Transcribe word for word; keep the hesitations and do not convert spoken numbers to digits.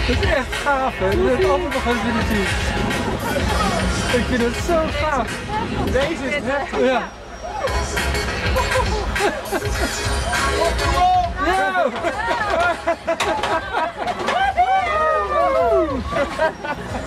Dat is echt gaaf, hè? Dat heb ik altijd nog eens willen zien. Ik vind het zo gaaf. Deze is heftig. Ja. Ja!